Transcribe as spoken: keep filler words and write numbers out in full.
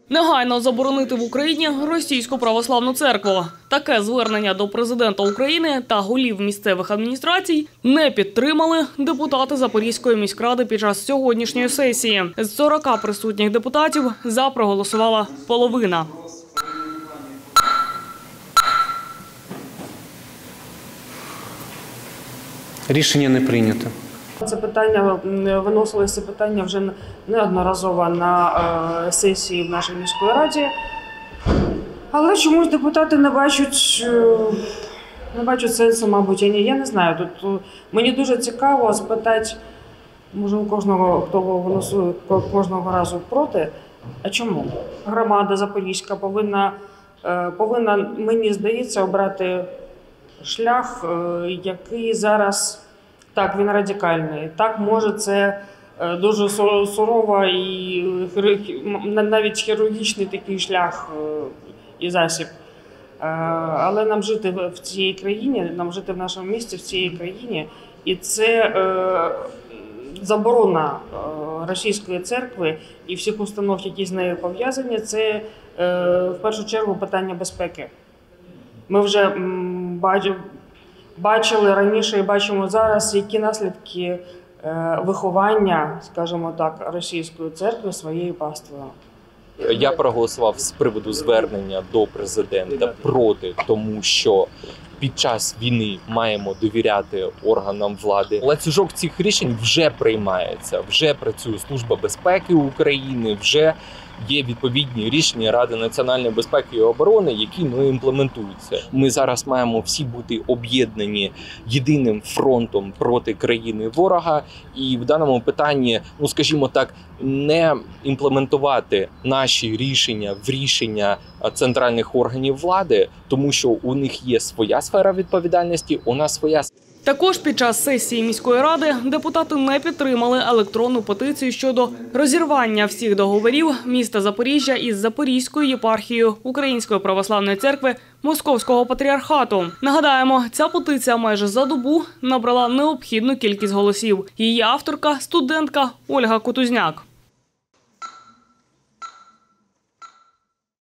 Негайно заборонити в Україні російську православну церкву. Таке звернення до президента України та голів місцевих адміністрацій не підтримали депутати Запорізької міськради під час сьогоднішньої сесії. З сорока присутніх депутатів за проголосувала половина. Рішення не прийнято. Це питання, виносилося питання вже неодноразово на сесії в нашій міської раді. Але чомусь депутати не бачать, не бачать сенсу, мабуть, я не знаю. Тут мені дуже цікаво спитати, може, у кожного, хто голосує кожного разу проти, а чому? Громада Запорізька повинна, повинна, мені здається, обрати шлях, який зараз, так, він радикальний. Так, може, це дуже сурово і навіть хірургічний такий шлях і засіб. Але нам жити в цій країні, нам жити в нашому місті, в цій країні, і це заборона російської церкви і всіх установ, які з нею пов'язані, це в першу чергу питання безпеки. Ми вже бачили раніше і бачимо зараз, які наслідки виховання, скажімо так, російської церкви своєю паствою. Я проголосував з приводу звернення до президента проти, тому що під час війни маємо довіряти органам влади. Ланцюжок цих рішень вже приймається, вже працює Служба безпеки України, вже є відповідні рішення Ради національної безпеки і оборони, які ну, імплементуються. Ми зараз маємо всі бути об'єднані єдиним фронтом проти країни ворога. І в даному питанні, ну скажімо так, не імплементувати наші рішення в рішення центральних органів влади, тому що у них є своя сфера відповідальності, у нас своя. Також під час сесії міської ради депутати не підтримали електронну петицію щодо розірвання всіх договорів міста Запоріжжя із Запорізькою єпархією Української православної церкви Московського патріархату. Нагадаємо, ця петиція майже за добу набрала необхідну кількість голосів. Її авторка – студентка Ольга Кутузняк.